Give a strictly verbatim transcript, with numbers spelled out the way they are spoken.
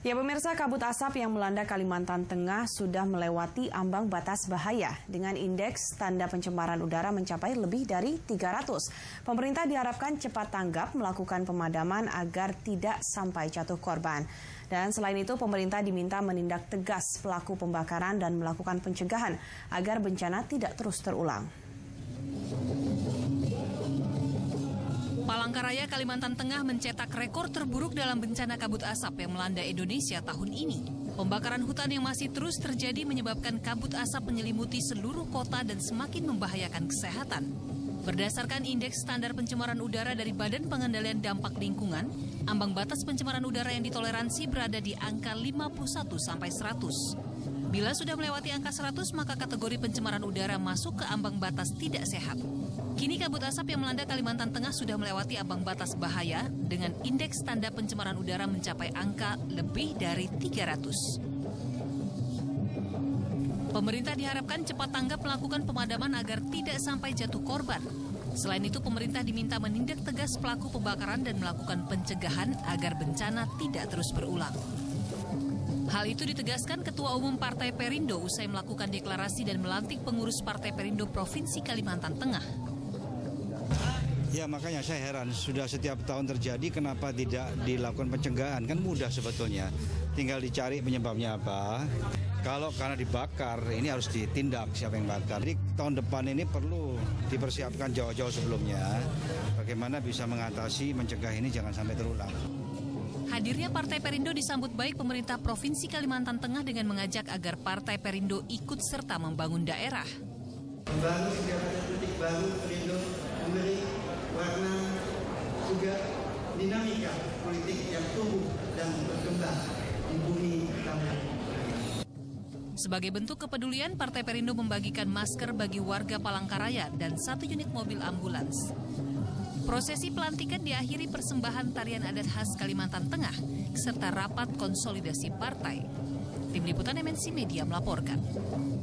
Ya pemirsa, kabut asap yang melanda Kalimantan Tengah sudah melewati ambang batas bahaya dengan indeks tanda pencemaran udara mencapai lebih dari tiga ratus. Pemerintah diharapkan cepat tanggap melakukan pemadaman agar tidak sampai jatuh korban. Dan selain itu, pemerintah diminta menindak tegas pelaku pembakaran dan melakukan pencegahan agar bencana tidak terus terulang. Palangkaraya, Kalimantan Tengah mencetak rekor terburuk dalam bencana kabut asap yang melanda Indonesia tahun ini. Pembakaran hutan yang masih terus terjadi menyebabkan kabut asap menyelimuti seluruh kota dan semakin membahayakan kesehatan. Berdasarkan indeks standar pencemaran udara dari Badan Pengendalian Dampak Lingkungan, ambang batas pencemaran udara yang ditoleransi berada di angka lima puluh satu sampai seratus. Bila sudah melewati angka seratus, maka kategori pencemaran udara masuk ke ambang batas tidak sehat. Kini kabut asap yang melanda Kalimantan Tengah sudah melewati ambang batas bahaya dengan indeks tanda pencemaran udara mencapai angka lebih dari tiga ratus. Pemerintah diharapkan cepat tanggap melakukan pemadaman agar tidak sampai jatuh korban. Selain itu, pemerintah diminta menindak tegas pelaku pembakaran dan melakukan pencegahan agar bencana tidak terus berulang. Hal itu ditegaskan Ketua Umum Partai Perindo usai melakukan deklarasi dan melantik pengurus Partai Perindo Provinsi Kalimantan Tengah. Ya, makanya saya heran, sudah setiap tahun terjadi, kenapa tidak dilakukan pencegahan? Kan mudah sebetulnya, tinggal dicari penyebabnya apa. Kalau karena dibakar, ini harus ditindak siapa yang bakar. Jadi tahun depan ini perlu dipersiapkan jauh-jauh sebelumnya, bagaimana bisa mengatasi, mencegah ini jangan sampai terulang. Hadirnya Partai Perindo disambut baik pemerintah Provinsi Kalimantan Tengah dengan mengajak agar Partai Perindo ikut serta membangun daerah. Membangun sebuah titik baru Perindo memberi warna juga dinamika politik yang tumbuh dan berkembang di bumi kami. Sebagai bentuk kepedulian, Partai Perindo membagikan masker bagi warga Palangkaraya dan satu unit mobil ambulans. Prosesi pelantikan diakhiri persembahan tarian adat khas Kalimantan Tengah serta rapat konsolidasi partai. Tim Liputan M N C Media melaporkan.